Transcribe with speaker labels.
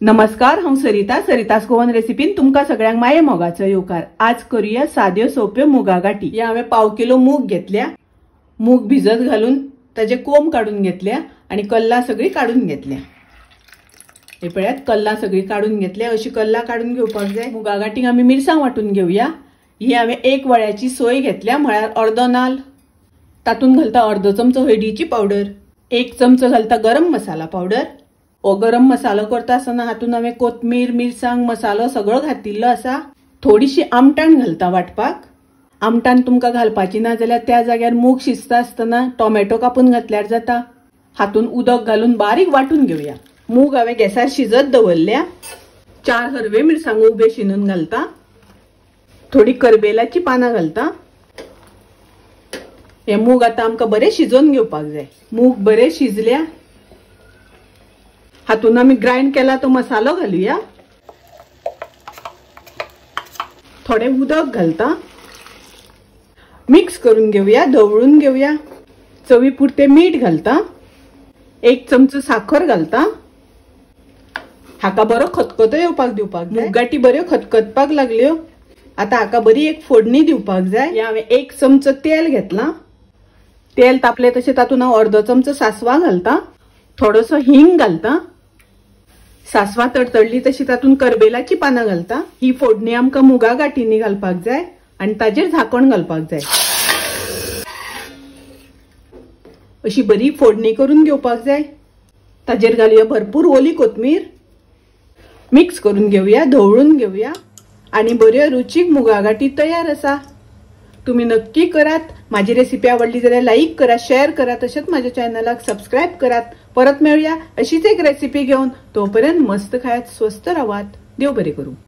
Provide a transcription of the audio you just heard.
Speaker 1: नमस्कार, हांव सरितास गोवन रेसिपीन तुमका सगळ्यांक माये मोगाचो येवकार। आज करूया साध्यो सोप्यो मुगा गाठी। या हांवें पाव किलो मूग घेतल्या। मूग भिजत घालून ताजे कोंब काढून घेतल्या आणि कल्ला सगळी काढून घेतल्या। हे पळयात, कल्ला सगळी काढून घेतल्या। अशी कल्ला काढून घेवपाक जाय। मुगा गाठीक आमी मिरसांग वाटून घेवया। ही हांवें 1 वळ्याची सोय घेतल्या, म्हळ्यार अर्दो नाल्ल। तातून घालता अर्दो चमचो हळदीची पावडर, 1 चमचो घालता गरम मसाला पावडर। गरम मसालो करता आसतना हातून हांवें कोथमीर, मिरसांग, मसालो सगळो घातिल्लो आसा। थोडीशी आमटाण घालता वाटपाक। आमटाण तुमकां घालपाची ना जाल्यार त्या जाग्यार मूग शिजता आसतना टोमॅटो कापून घातल्यार जाता। हातून उदक घालून बारीक वाटून घेवया। मूग हांवें गॅसार शिजत दवरल्या। 4 हरवे मिरसांगो उबे शिनून घालता। थोडी करबेलाची पानां घालता। हे मूग आता आमकां बरे शिजोवन घेवपाक जाय। मूग बरे शिजल्या। हातून आमी ग्राइंड केला तो मसालो घालूया। थोडे उदक घालता। मिक्स करून घेवया, ढवळून घेवया। चवी पुरते मीठ घालता। 1 चमचो साखर घालता। हाका बरो खतखतो येवपाक दिवपाक जाय। मुगाटी बऱ्यो खतखतपाक लागल्यो। आता हाका बरी एक फोडणी दिवपाक जाय। हांवें 1 चमचो तेल घेतला। तेल तापले तशें तातून हांव अर्दो चमचो सासवा घालता। थोडोसो हिंग घालता। सासवा तडतडली तशी तातून करबेलाची पानां घालता। ही फोडणी आमकां मुगा गाठींनी घालपाक जाय आणि ताजेर झाकण घालपाक जाय। अशी बरी फोडणी करून घेवपाक जाय। ताजेर घालूया भरपूर ओली कोथमीर। मिक्स करून घेवया, ढवळून घेवया आणि बऱ्यो रुचीक मुगा गाठी तयार आसा। तुम्ही नक्की करात। माझी रेसिपी आवडली जाल्यार लाईक करा, शेअर करा, तसेच माझ्या चॅनलाक सबस्क्राइब करात। परत मिळूया अशीच एक रेसिपी घेऊन। तोपर्यंत मस्त खायात, स्वस्त राहात। देव बरे करू।